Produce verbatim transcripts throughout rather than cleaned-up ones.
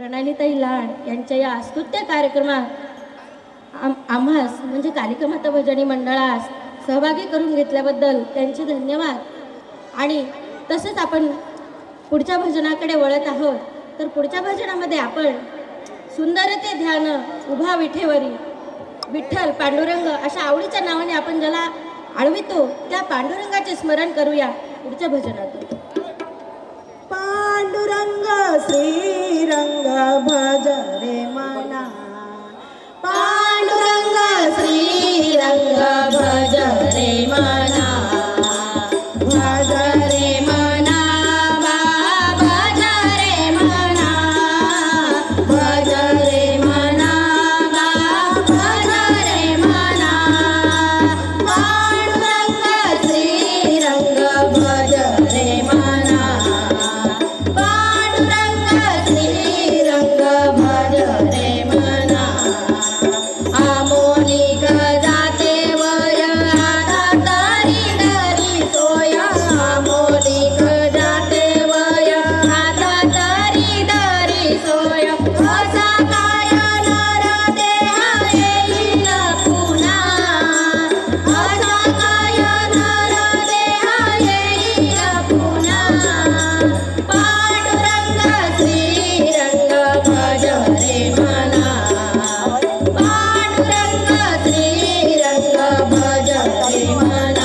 प्रणालीताई लाड यांच्या या स्तुत्य कार्यक्रमात आम आम्हास म्हणजे कालिका माता भजनी मंडळास सहभागी करून घेतल्याबद्दल त्यांचे धन्यवाद। आणि तसंच आपण पुढच्या भजनाकडे वळत आहोत। तर पुढच्या भजनामध्ये आपण सुंदर ते ध्यान उभा विठेवरी विठ्ठल पांडुरंग अशा आवडीच्या नावाने आपण ज्याला आळवितो त्या पांडुरंगाचे स्मरण करूया पुढच्या भजनातून। पांडुरंग श्रीरंग भज रे मना, पांडुरंग श्रीरंग भज रे मना, भज रे मना भज रे मना, भज रे मना भज रे मना, पांडुरंग श्रीरंग भज रे मना, पांडुरंग श्रीरंग भज रे मना, आमोनिक जाते वय आता तारी दरी सोय, आमोनिक जाते वय आता तारी दरी सोय, असा काय नर देहा येईल पुन्हा, असा काय नर देहा येईल पुन्हा, पांडुरंग श्रीरंग भज रे मना, पांडुरंग श्रीरंग भज रे मना,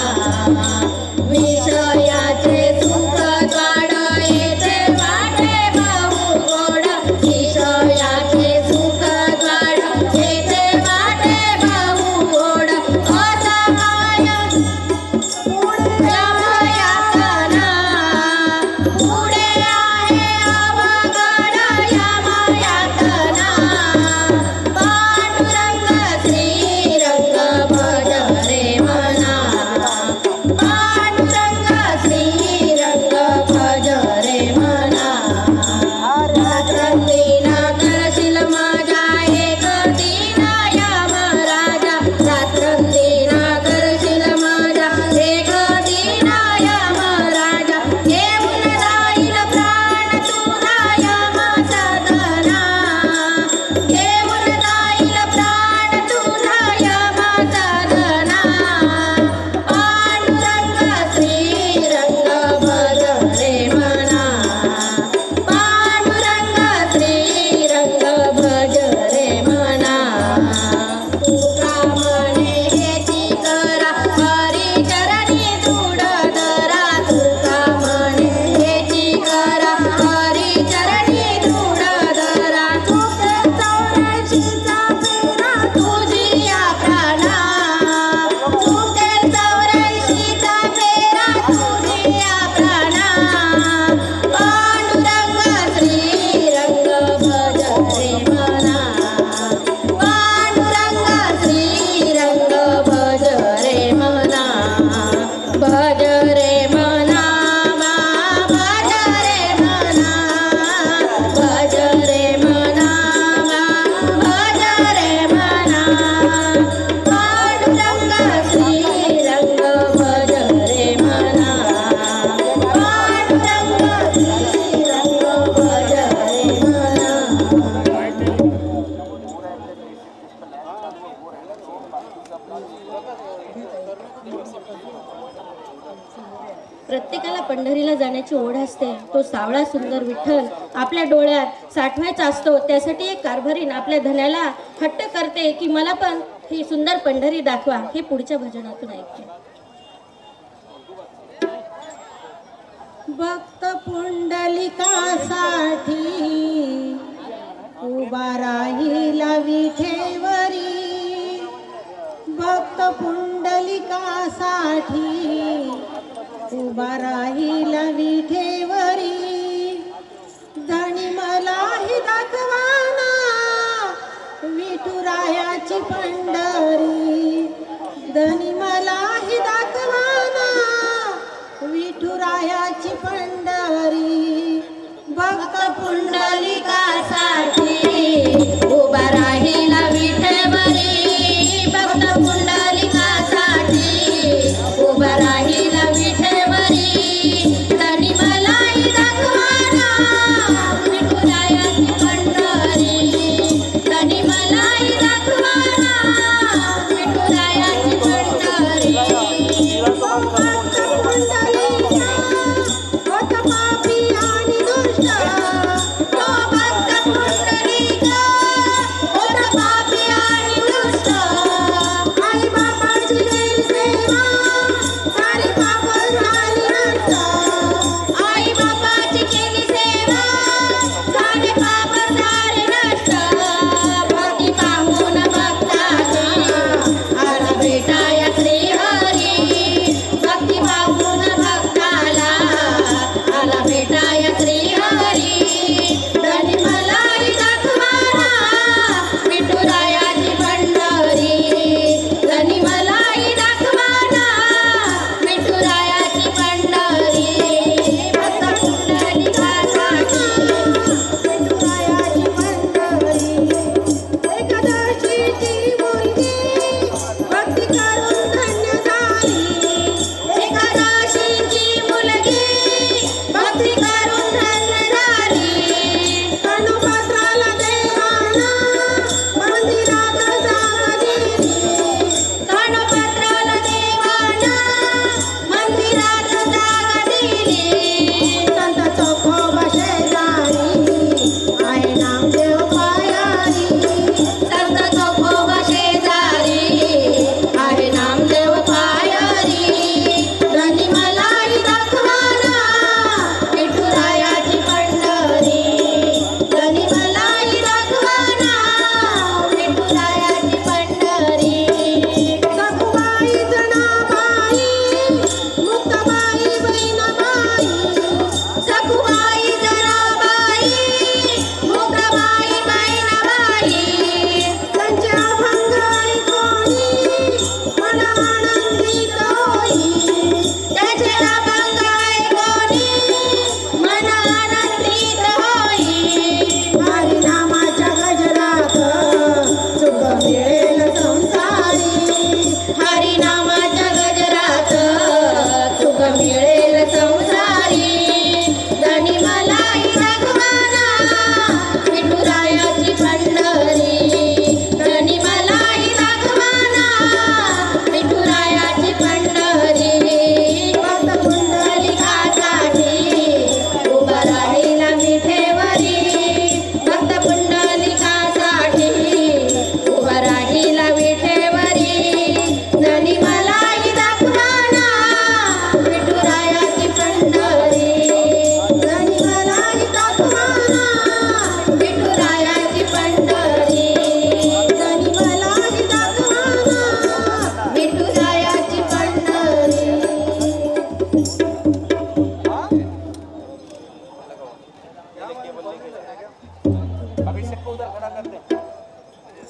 विषयाचे सुख द्वाड येथे वाटे बहु गोड, विषयाचे सुख द्वाड येथे वाटे बहु गोड, असा काय यमयातना, पुढे आहे अवघड यमयातना, पांडुरंग श्रीरंग भज रे मना, पांडुरंग श्रीरंग भज रे मना, रात्रंदिन करशील माझ्या एक दिन यमराजा, रात्रंदिन करशील माझ्या एक दिन यमराजा, घेऊन जाईल प्राण तुझा यमसदना, घेऊन जाईल प्राण तुझा यमसदना, पांडुरंग श्रीरंग भज रे मना, पांडुरंग श्रीरंग भज रे मना, तुका म्हणे हेची करा हरी चरणी दृढ धरा, तुका म्हणे हेची करा हरी चरणी दृढ धरा, तुके चौऱ्याऐंशीचा फेरा तुझी या प्राणा, तुके चौऱ्याऐंशीचा फेरा तुझी या प्राणा, पांडुरंग श्रीरंग भज रे मना, पांडुरंग श्रीरंग भज रे मना, भज रे मना भज रे मना, भज रे मना भज रे मना, पांडुरंग श्रीरंग भज रे मना, पांडुरंग श्रीरंग भज रे मना। प्रत्येकाला पंढरीला जाण्याची ओढ असते। तो सावळा सुंदर विठ्ठल आपल्या डोळ्यात साठवायचा असतो। त्यासाठी एक कारभारीण आपल्या धन्याला हट्ट करते की मला पण ही सुंदर पंढरी दाखवा। हे पुढच्या भजनातून ऐकते। भक्त पुंडलिकासाठी उभा राहिला विठेवरी, भक्त पुंडलिकासाठी उभा राहिला विठेवरी, धनी मलाही दाखवाना विठुरायाची पंढरी, धनी मलाही दाखवाना विठुरायाची पंढरी, भक्त पुंडलिकासाठी उभा राहिला विठेवरी, भक्त पुंडलिकासाठी उभा राहिला विठेवरी, धनी मलाही दाखवाना विठुरायाची पंढरी,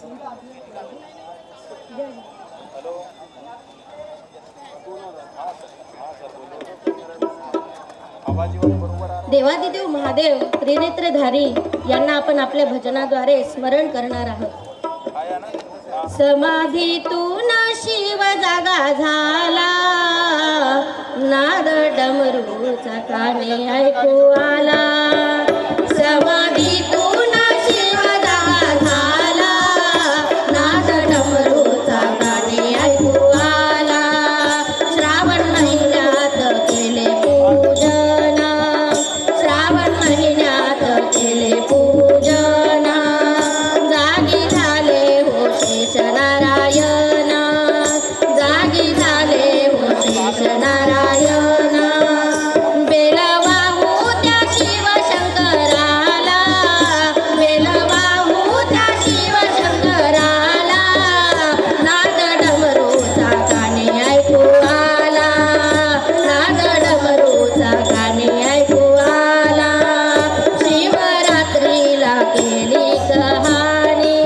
देवादिदेव महादेव त्रिनेत्रधारी यांना आपण आपल्या भजनाद्वारे स्मरण करणार आहोत। समाधीतून शिव जागा झाला, नाद डमरूचा काने ऐकू आला। समाधीतून शिव जागा झाला, नाद डमरूचा काने ऐकू आला। श्रावण महिन्यात केले पूजन, श्रावण महिन्यात केले पूजन, जागी झाले हो शेष नारायण, जागी झाले हो शेष नारायण। बेल वाहू त्या शिव शंकराला, बेल वाहू त्या शिव शंकराला, नाद डमरूचा काने ऐकू आला, नाद डमरूचा काने ऐकू आला। शिवरात्रीला केली कहाणी,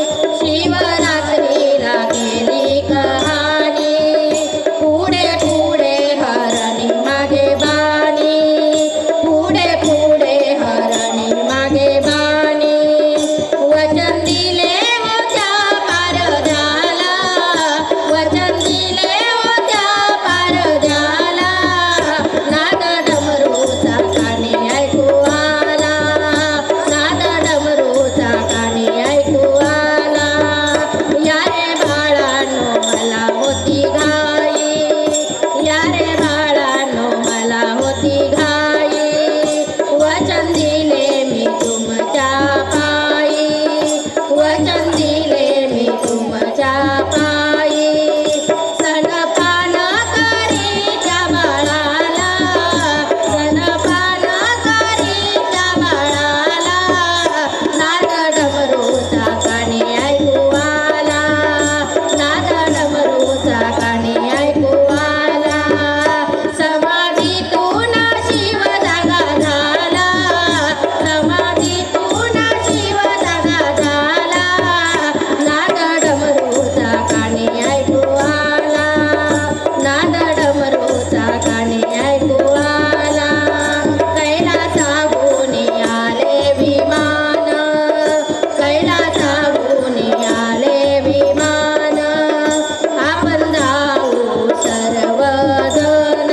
शिवरात्रीला केली कहाणी, पुढे पुढे हरणी मागे बाणी, पुढे पुढे हरणी मागे बाणी। वचन दिले होत्या पार झाला, वचन दिले होत्या पार झाला, नाद डमरूचा काने ऐकू आला, नाद डमरूचा काने ऐकू आला। या रे बाळांनो मला होती घाई, या रे बाळांनो मला होती घाई, वचन दिले मी तुमच्या पायी, वचन दिले मी तुमच्या पायी। स्तनपान करी त्या बाळाला, स्तनपान करी त्या बाळाला, नाद डमरूचा काने ऐकू आला, नाद डमरूचा काने ऐकू आला। समाधीतून शिव जागा झाला, समाधीतून शिव जागा झाला, नाद डमरूचा काने ऐकू आला, नाद डमरूचा काने ऐकू आला। कैलासाहून आले विमान, कैलासाहून आले विमान, आपण जाऊ सर्वजण,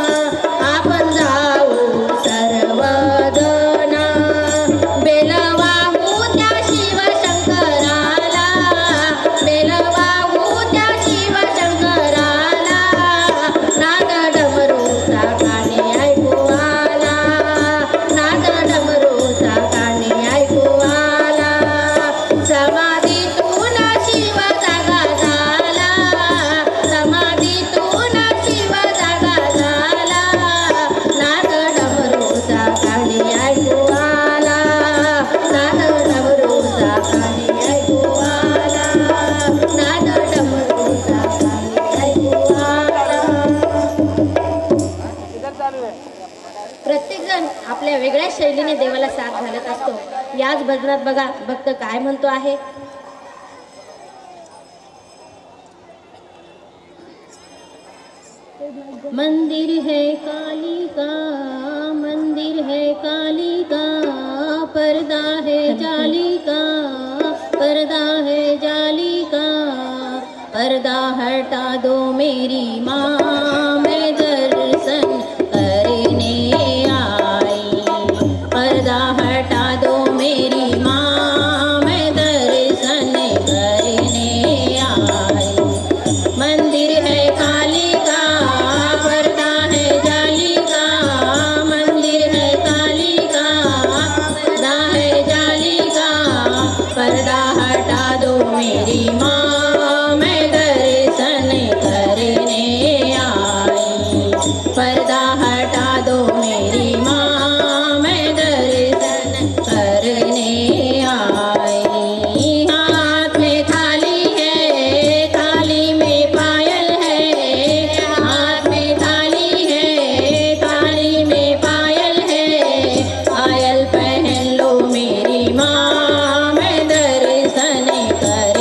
आपण जाऊ सर्वजण। बेल वाहू त्या शिव शंकराला, बेल वाहू त्या शिव शंकराला, नाद डमरूचा काने ऐकू आला, नाद डमरूचा काने ऐकू आला। समाधीतून शिव जागा झाला, समाधीतून शिव जागा झाला, नाद डमरूचा काने ऐकू आला, नाद डमरूचा काने ऐकू आला, नाद डमरूचा काने ऐकू आला। प्रत्येकजण आपल्या वेगळ्या शैलीने देवाला साथ घालत असतो। याच भजनात बघा भक्त काय म्हणतो आहे। मंदिर है काली का, मंदिर है काली का, पर्दा है जाली का, पर्दा है जाली का, पर्दा हटा दो मेरी माँ, मैं दर्शन करने आई। पर्दा हटा दो मेरी माँ, मैं दर्शन करने आई। मंदिर है काली का, पर्दा है जाली का, मंदिर है काली का, पर्दा है जाली का, पर्दा हटा दो मेरी माँ, मैं दर्शन करने आई। पर्दा हटा दो मेरी माँ, मैं दर्शन करने आई। हाथ में थाली है, थाली में पायल है, हाथ में थाली है, थाली में पायल है, पायल पहन लो मेरी माँ, मैं दर्शन कर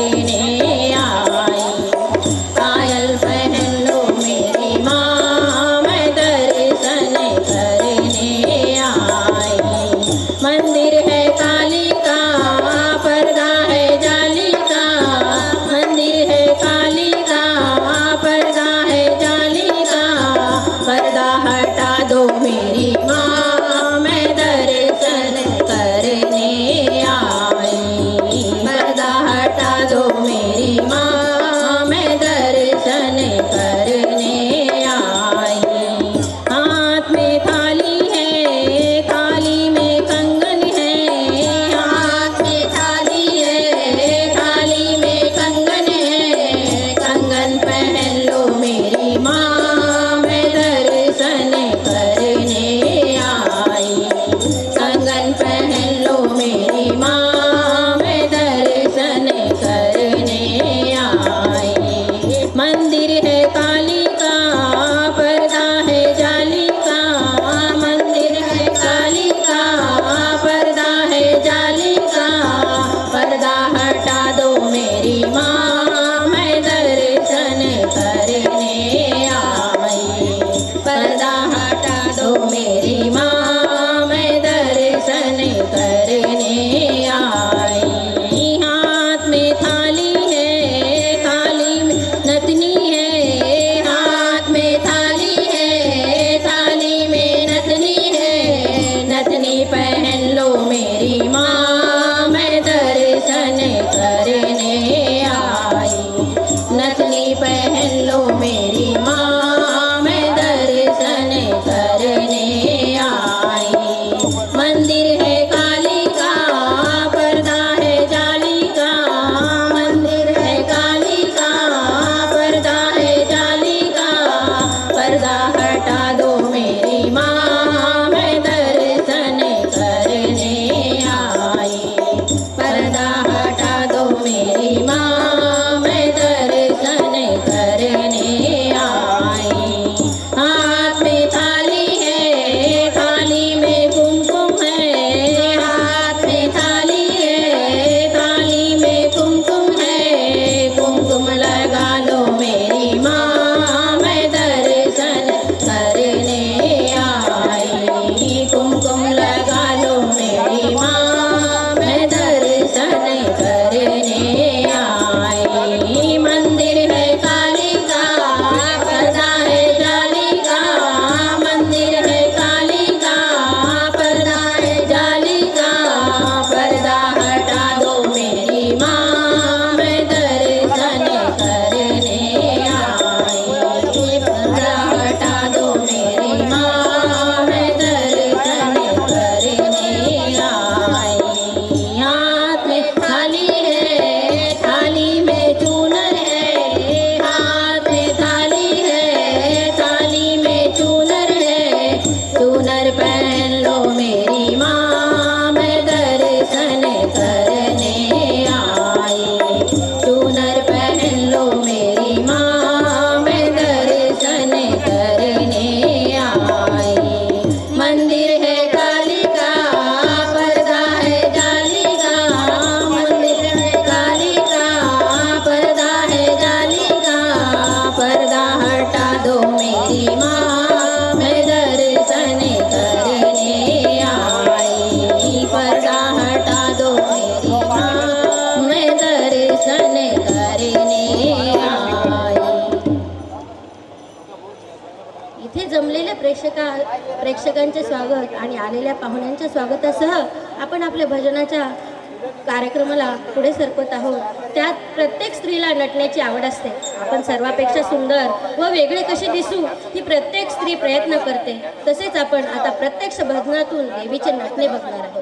प्रेक्षका प्रेक्षकांचे स्वागत आणि आलेल्या पाहुण्यांच्या स्वागतासह आपण आपल्या भजनाच्या कार्यक्रमाला पुढे सरकत आहोत. त्यात प्रत्येक स्त्रीला नटण्याची आवड असते. आपण सर्वापेक्षा सुंदर व वेगळे कसे दिसू ही प्रत्येक स्त्री प्रयत्न करते. तसेच आपण आता प्रत्यक्ष भजनातून देवीचे नटणे बघणार आहोत.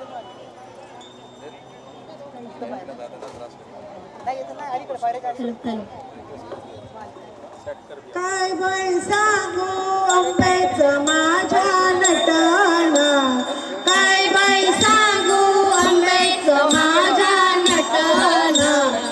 काय बाई सांगू अंबेच माझ्या नटना, काय बाई सांगू अंबेच माझ्या नटना,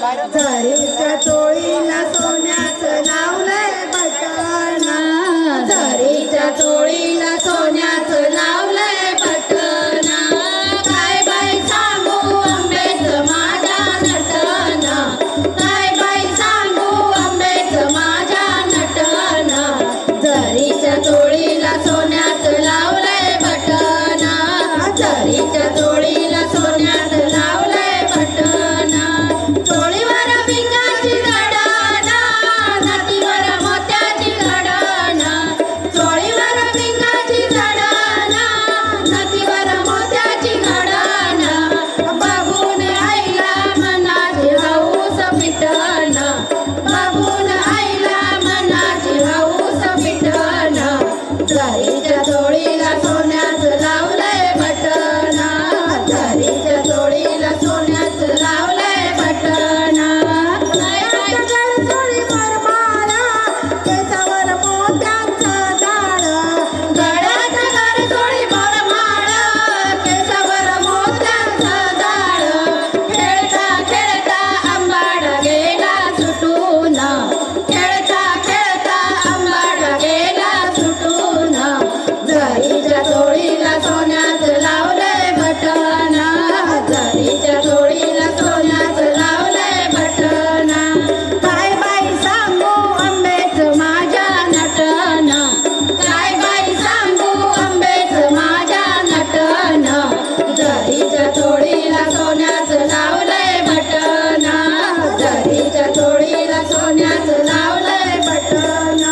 झरीच्या चोळीला सोन्याचं लावलंय बटना, झरीच्या चोळीला सोन्याचं लावलंय बटना, काय बाई सांगू अंबेच माझ्या नटना, काय बाई सांगू अंबेच माझ्या नटना, झरीच्या चोळीला सोन्याचं लावलंय बटना, झरीच्या चोळीला सोन्याचं लावलंय बटना, चोळीवर भिंगाची गडाना, नथीवर मोत्याची गडाना, चोळीवर भिंगाची गडाना, नथीवर मोत्याची गडाना, बाबून आईला मनाची हौस मिटना, बाबून आईला मनाची हौस मिटना, झरीच्या चोळीला सोन्याचं लावलंय बटना, झरीच्या चोळीला सोन्याचं लावलंय बटना, गळ्याच्या गरचोळीवर माळा, केसावर मोत्यांचं जाळ, गळ्याच्या गरचोळीवर माळा, केसावर मोत्यांचं जाळ, खेळता खेळता आंबाड गेला सुटून, खेळता खेळता आंबाड गेला सुटून, झरीच्या चोळीला सोन्याचं लावलंय बटना, झरीच्या चोळीला सोन्याचं लावलंय बटना, काय बाई सांगू अंबेच माझ्या नटना, काय बाई सांगू अंबेच माझ्या नटना, झरीच्या चोळीला सोन्याचं लावलंय बटना, झरीच्या चोळीला सोन्याचं लावलंय बटना,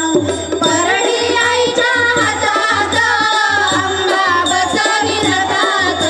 परडी आईच्या हातात आंबा बसली रथात,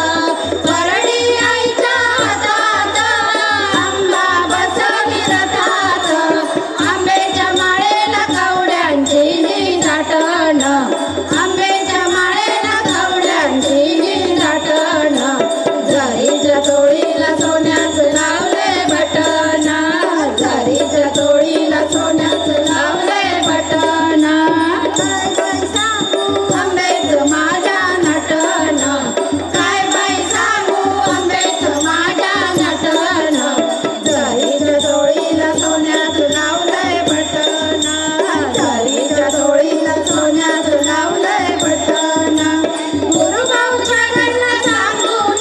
परडी आईच्या हातात आंबा बसली रथात, आंब्याच्या माळेला कवड्यांची दाटण, आंब्याच्या माळेला कवड्यांची दाटण, झरीच्या चोळीला सोन्याचं लावलंय बटना, झरीच्या चोळीला सोन्याचं लावलंय बटना, काय बाई सांगू अंबेच माझ्या नटना, काय बाई सांगू अंबेच माझ्या नटना, झरीच्या चोळीला सोन्याचं लावलंय बटना, झरीच्या चोळीला सोन्याचं लावलंय बटना, गुरुभाऊच्या गणला सांगून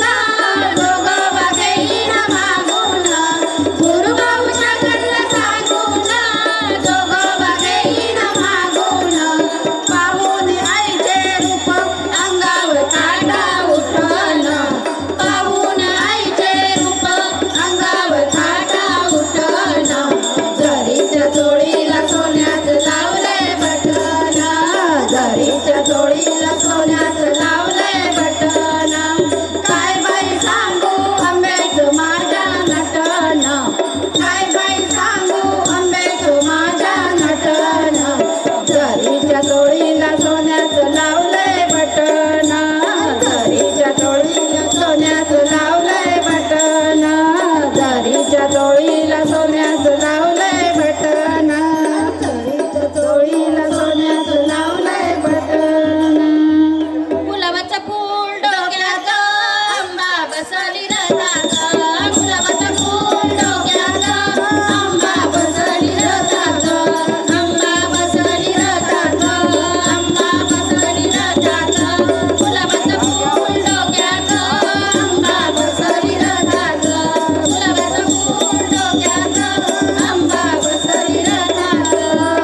दोघं वाघेहीन मागून, गुरुभाऊच्या गणला सांगून दोघं वाघेहीन मागून, पाहून आईचे रूप अंगावर काटा उठन, पाहून आईचे रूप अंगावर काटा उठन, झरीच्या चोळीला सोन्याचं लावलंय बटना, झरीच्या चोळीला सोन्याचं लावलंय बटना, काय बाई सांगू अंबेच माझ्या नटना, काय बाई सांगू अंबेच माझ्या नटना, झरीच्या चोळीला सोन्याचं लावलंय बटना, झरीच्या चोळीला सोन्याचं लावलंय बटना, झरीच्या चोळीला सोन्याचं लावलंय बटना, झरीच्या चोळीला सोन्याचं लावलंय बटना, गुलाबाचं फूल डोक्यात आंबा बसली रथात, गुलाबाचं फूल डोक्यात आंबा बसली रथात, आंबा बसली रथात, आंबा बसली रथात, गुलाबाचं फूल डोक्यात आंबा बसली रथात, गुलाबाचं फूल डोक्यात आंबा बसली रथात,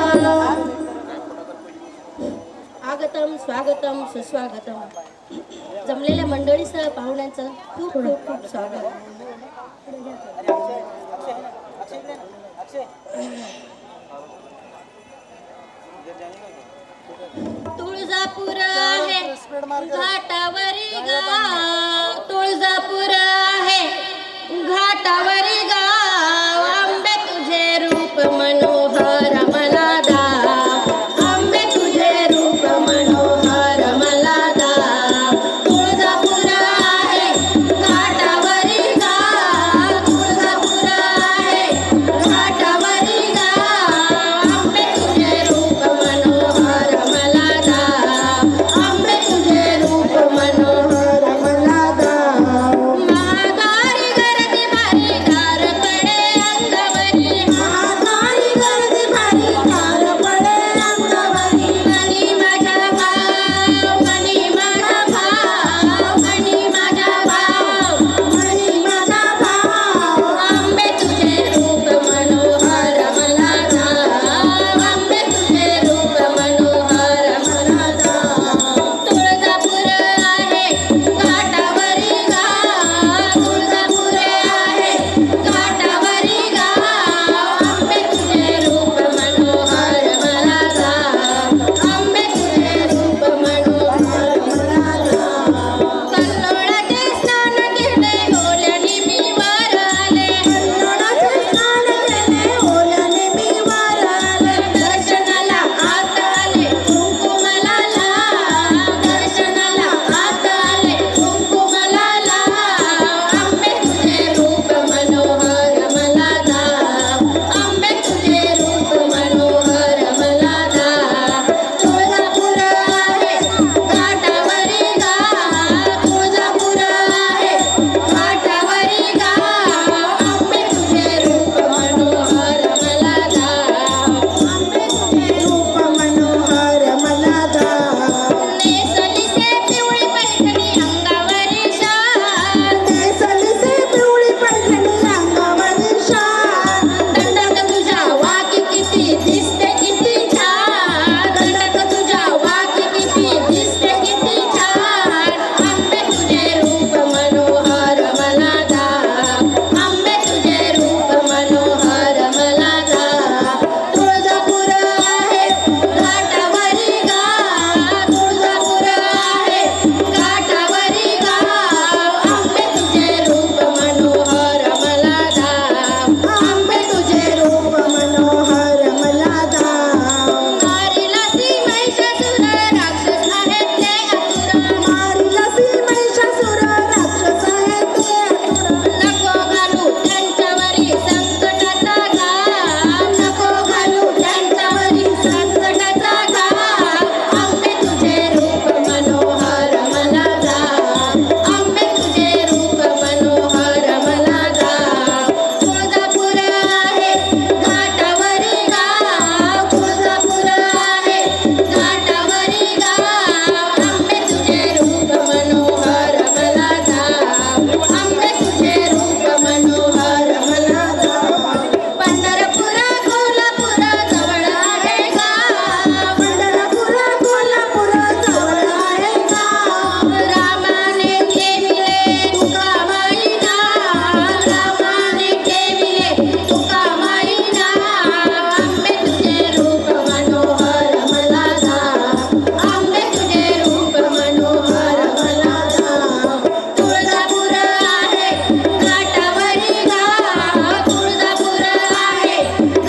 आगतम स्वागतम सुस्वागतम. जमलेल्या मंडळीसह पाहुण्यांचं खूप खूप खूप स्वागत. तुळजापूर तुळजापूर आहे घाटावरी गाव, तुळजापूर आहे घाटावरी गाव, आंबे तुझे रूप मनोहर मला दाव, आंबे तुझे रूप मनोहर मला दाव, तुळजापूर आहे घाटावरी गाव, तुळजापूर आहे घाटावरी गाव, आंबे तुझे रूप मनोहर मला दाव, आंबे तुझे रूप मनोहर मला दाव, महादारी गर्दी भारी गार पडे अंगावरी, महादारी गर्दी भारी गार पडे अंगावरी, मनी माझा भाव, मनी माझा भाव, मनी माझा भाव, मनी माझा भाव, आंबे तुझे रूप मनोहर मला दाव, आंबे तुझे रूप मनोहर मला दाव, तुळजापूर आहे घाटावरी गाव, तुळजापूर आहे घाटावरी गाव, आंबे तुझे रूप मनोहर मला दाव, आंबे तुझे रूप मनोहर मला दाव, कल्लोळाचे स्नान केले ओल्याने मी वर आले, कल्लोळाचे स्नान केले ओल्याने मी वर आले, दर्शनाला आत आले कुंकुमाला लाव, दर्शनाला आत आले कुंकुमाला लाव, आंबे तुझे रूप मनोहर मला दाव, आंबे तुझे रूप मनोहर मला दाव, तुळजापूर आहे घाटावरी गाव, तुळजापूर आहे घाटावरी गाव, आंबे तुझे रूप मनोहर मला दाव, आंबे तुझे रूप मनोहर मला दाव, नेसलीसे पिवळी पैठणी अंगावरी शाल, नेसलीसे पिवळी पैठणी अंगावरी शाल, दंडक तुझ्या वाकी किती दिसते किती छान, दंडक तुझ्या वाकी किती दिसते किती छान, आंबे तुझे रूप मनोहर मला दाव, आंबे तुझे रूप मनोहर मला दाव, तुळजापूर आहे घाटावरी गाव, तुळजापूर आहे घाटावरी गाव, आंबे तुझे रूप मनोहर मला दाव, आंबे तुझे रूप मनोहर मला दाव, मारिलासी महिषासुर राक्षस आहेत ते आतुर, मारिलासी महिषासुर राक्षस आहेत ते आतुर, नको घालू त्यांच्यावरी संकटाचा घाव, नको घालू त्यांच्यावरी संकटाचा घाव, आंबे तुझे रूप मनोहर मला दाव, आंबे तुझे रूप मनोहर मला दाव, तुळजापूर आहे घाटावरी गाव, तुळजापूर आहे घाटावरी गाव, आंबे तुझे रूप मनोहर मला दाव, आंबे तुझे रूप मनोहर मला दाव, पंढरपूर कोल्हापूर जवळ आहे गाव, पंढरपूर कोल्हापूर जवळ आहे गाव, रामाने केविले तुका माई नाव, रामाने केविले तुका माई नाव, आंबे तुझे रूप मनोहर मला दाव, आंबे तुझे रूप मनोहर मला दाव, तुळजापूर आहे घाटावरी गाव, तुळजापूर आहे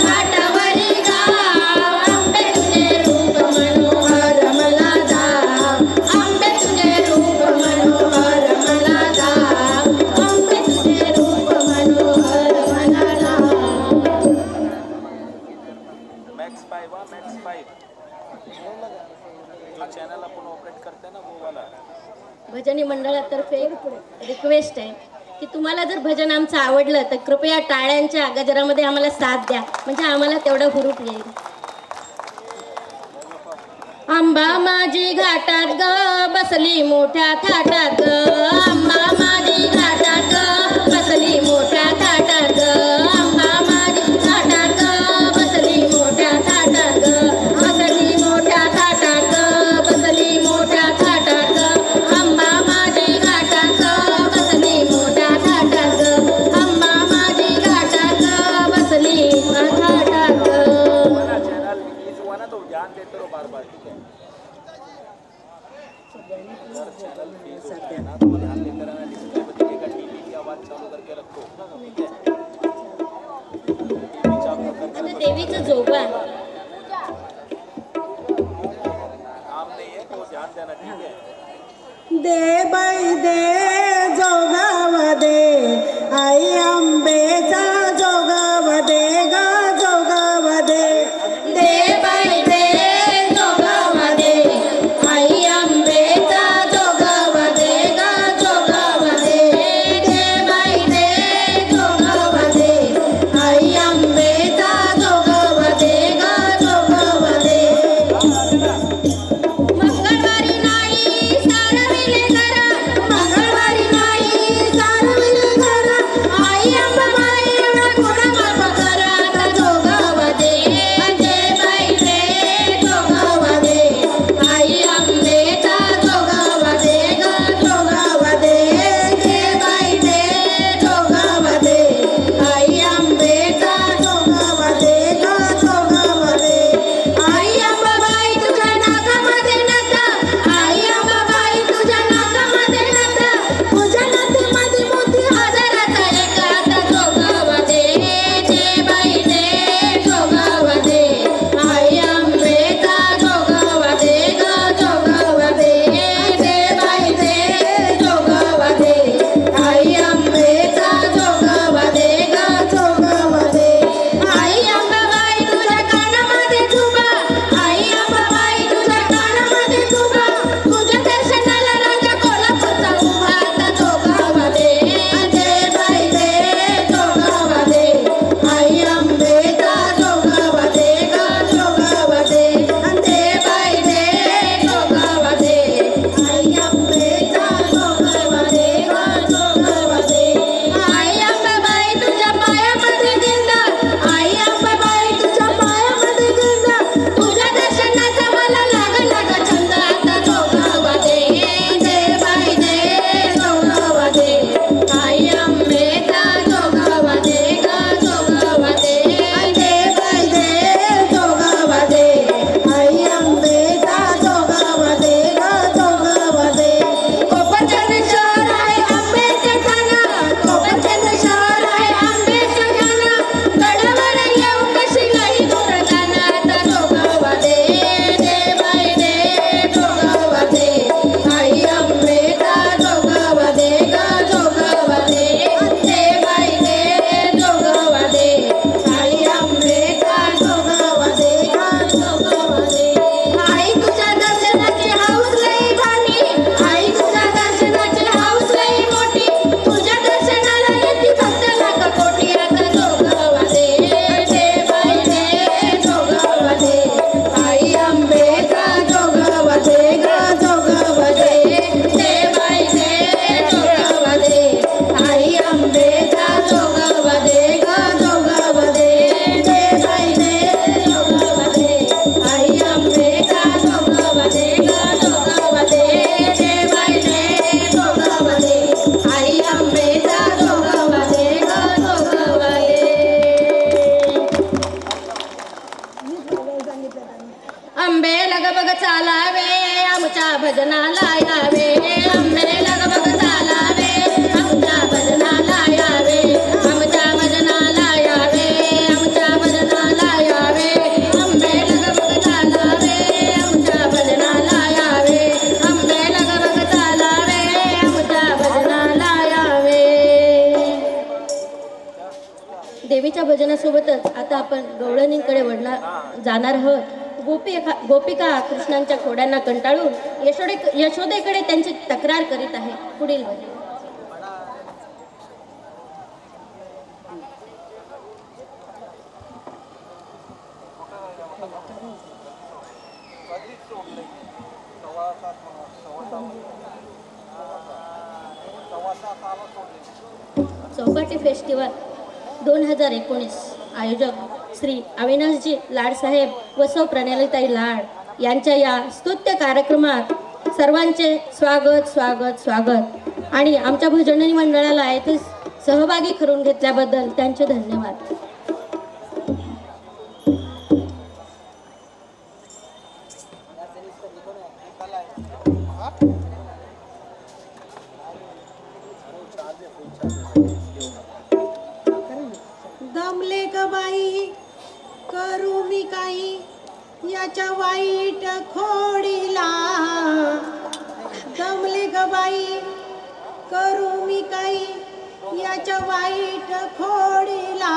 घाटावरी गाव, आंबे तुझे रूप मनोहर मला दाव, आंबे तुझे रूप मनोहर मला दाव, आंबे तुझे रूप मनोहर मला दाव. मॅक्स फाईव्ह हा मॅक्स फाईव्ह जो चॅनल आपण ऑपरेट करते ना वो वाला भजनी मंडळातर्फे रिक्वेस्ट आहे की तुम्हाला जर भजन आमचं आवडलं तर कृपया टाळ्यांच्या गजरामध्ये आम्हाला साथ द्या, म्हणजे आम्हाला तेवढं हुरूप येईल. आंबा माझी घाटात ग बसली मोठ्या थाटात ग, आंबा माझी घाटात ग बसली मोठ्या थाटात ग, आंबा माझी घाटात ग बसली मोठ्या थाटात ग, बसली मोठ्या थाटात ग, बसली मोठ्या थाटात ग, आंबा माझी घाटात ग बसली मोठ्या थाटात ग, आंबा माझी घाटात ग बसली मोठ्या थाटात ग. वाला चैनल इज वन तो ध्यान देते रहो बार बार, ठीक है. को ठीक है देवीचा प्रकरण आता देवीचं जोगवा काम नहीं है तो ध्यान देना ठीक है दे बाई दे जोगाव दे आई आंबेचा जोगाव दे ग जोगाव दे दे बाई दे जोगाव दे आई आंबेचा जोगाव दे ग जोगाव दे दे बाई दे जोगाव दे आई आंबेचा जोगाव दे ग जोगाव दे मंगळवारी नाही सारविले घरा मंगळवारी नाही सारविले घरा आई अंबाबाई एवढा कोणा माप करा आता जोगाव दे दे बाई दे जोगाव दे आई आंबेचा जोगाव दे ग जोगाव दे दे बाई दे जोगाव दे आई आंबेचा जोगाव दे ग जोगाव दे आई अंबाबाई तुझ्या नाकामध्ये नका आई अंबाबाई तुझ्या नाकामध्ये नका तुझ्या नातीमध्ये मोती हजाराचा एका आता जोगाव दे दे बाई दे जोगाव दे आई आंबेचा जोगाव दे ग जोगाव दे दे बाई दे जोगाव दे आई आंबेचा जोगाव दे ग जोगाव दे आई अंबाबाई तुझ्या कानामध्ये झुबा आई अंबाबाई तुझ्या कानामध्ये झुबा तुझ्या दर्शनाला राजा कोल्हापूरचा उभा आता जोगाव दे दे बाई दे जोगाव दे आई आंबेचा जोगाव दे ग जोगाव दे दे बाई दे जोगाव दे आई आंबेचा जोगाव दे ग जोगाव दे आई अंबाबाई तुझ्या पायामध्ये गिंदा आई अंबाबाई तुझ्या पायामध्ये गिंदा तुझ्या दर्शनाचा मला लाग लाग छंद आता जोगाव दे दे बाई दे जोगाव दे आई अंबेचा जोगाव दे ग जोगाव दे दे बाई दे जोगाव दे आई अंबेचा जोगाव दे ग जोगाव दे कोपरचंद शहर आहे आंबेचं ठाणं कोपरचंद शहर आहे आंबेचं ठाणं गडावर येऊ कशी नाही दुर्गाना आता जोगाव दे दे बाई दे जोगाव दे आई आंबेचा जोगाव दे ग जोगाव दे दे बाई दे जोगाव दे आई आंबेचा जोगाव दे ग जोगाव दे आई तुझ्या दर्शनाची हौस लई भारी आई तुझ्या दर्शनाची हौस लई मोठी तुझ्या दर्शनाला येती भक्त लाख कोटी आता जोगाव दे दे बाई दे जोगाव दे आई आंबेचा जोगाव दे ग जोगाव दे दे बाई दे जोगाव दे आई आंबेचा जोगाव दे ग जोगाव दे दे बाई दे जोगाव दे आई आंबेचा जोगाव दे ग जोगाव दे दे बाई दे जोगाव दे आई आंबेचा जोगाव दे ग जोगाव दे आंबे लग बग चालावे आमच्या भजनाला यावे आंबे लग बग चालावे आमच्या भजनाला यावे आमच्या भजनाला यावे आमच्या भजनाला यावे आंबे लग बग चालावे आमच्या भजनाला यावे आंबे लग बग चालावे आमच्या भजनाला यावे देवीच्या भजनासोबतच आता आपण गवळणींकडे वळणार जाणार आहोत गोपिका गोपिका कृष्णांच्या खोड्यांना कंटाळून यशोदे यशोदेकडे त्यांची तक्रार करीत आहे पुढील भजन चौपाटी फेस्टिवल दोन हजार एकोणीस आयोजक श्री अविनाशजी लाडसाहेब व सौ प्रणलिताई लाड यांच्या या स्तुत्य कार्यक्रमात सर्वांचे स्वागत स्वागत स्वागत आणि आमच्या भजनी मंडळाला येथे सहभागी करून घेतल्याबद्दल त्यांचे धन्यवाद. काही याच्या वाईट खोडीला दमले ग बाई करू मी काही याच्या वाईट खोडीला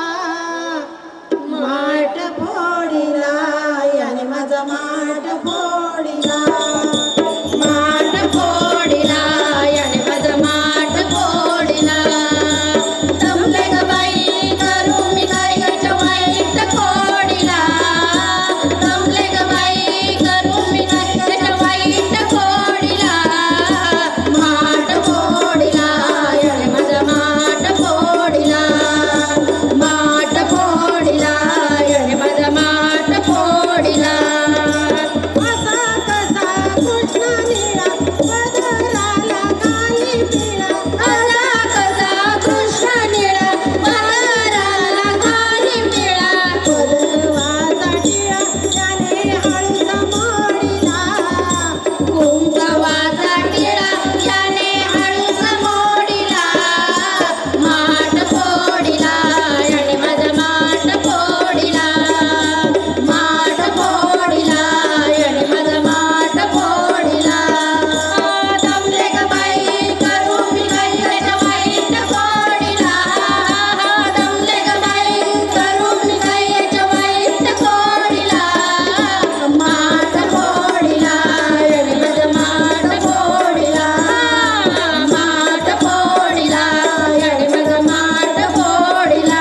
माठ फोडीला याने माझा माठ फोडीला माठ फोडीला याने माझा माठ फोडीला दमले ग बाई करू मी काही याच्या वाईट खोडीला दमले ग बाई करू मी काही याच्या वाईट खोडीला माठ फोडीला याने माझा माठ फोडीला माठ फोडीला याने माझा माठ फोडीला असा कसा कृष्ण निळा पदराला खाली पिळा असा कसा कृष्ण निळा पदराला खाली पिळा पदवाचा टिळा त्याने हळूच मोडीला कुंकवाचा टिळा त्याने हळूच मोडीला माठ फोडीला याने माझा माठ फोडीला माठ फोडीला याने माझा माठ फोडीला दमले ग बाई करू मी काही याच्या वाईट खोडीला दमले ग बाई करू मी काही याच्या वाईट खोडीला माठ फोडीला याने माझा माठ फोडीला माठ फोडीला याने माझा माठ फोडीला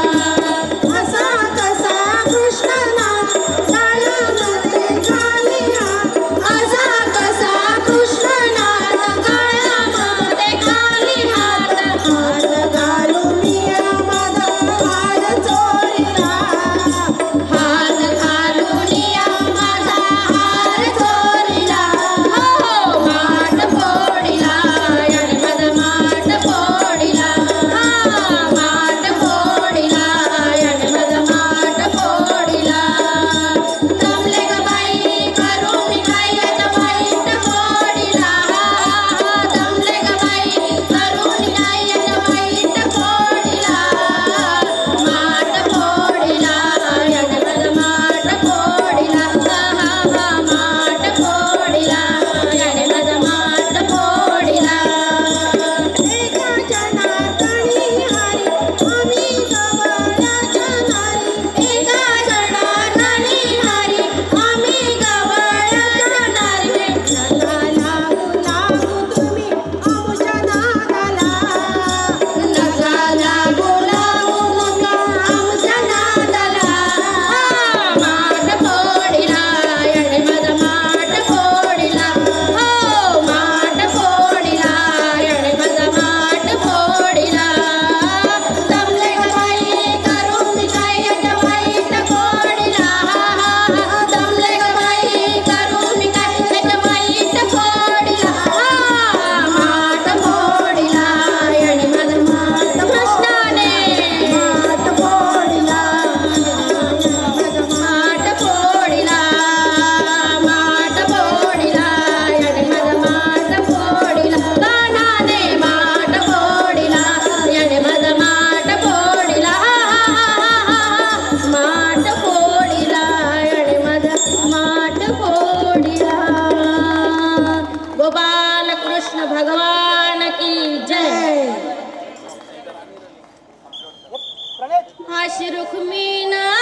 असा कसा कृष्णना काळामध्ये खाली हात असा कसा कृष्णना काळामध्ये खाली हात हात घालून या माझा हार चोरीला हात घालून या माझा हार चोरीला हो माठ फोडीला याने माझा माठ फोडीला माठ फोडीला याने माझा माठ फोडीला दमले ग बाई करू मी काही याच्या वाईट खोडीला दमले ग बाई करू मी काही याच्या वाईट खोडीला माठ फोडीला याने माझा माठ फोडीला माठ फोडीला याने माझा माठ फोडीला एका जनार्दनी हरी आम्ही गवळ्याच्या नारी एका जनार्दनी हरी आम्ही गवळ्याच्या नारी नका लागू लागू तुम्ही आमच्या नादाला नका लागू लागू नका आमच्या नादाला माठ फोडीला याने माझा माठ फोडीला हो माठ फोडीला याने माझा माठ फोडीला दमले ग बाई करू मी काही याच्या वाईट खोडीला दमले ग बाई करू मी काही याच्या वाईट खोडीला माठ फोडीला याने माझा माठ कृष्णाने माठ फोडीला माठ फोडीला माठ फोडीला याने माझा माठ फोडीला कान्हाने माठ फोडीला याने माझा माठ फोडीला माठ फोडीला याने माझा माठ फोडीला गोपाल कृष्ण भगवान की जय अशी रुक्मिणा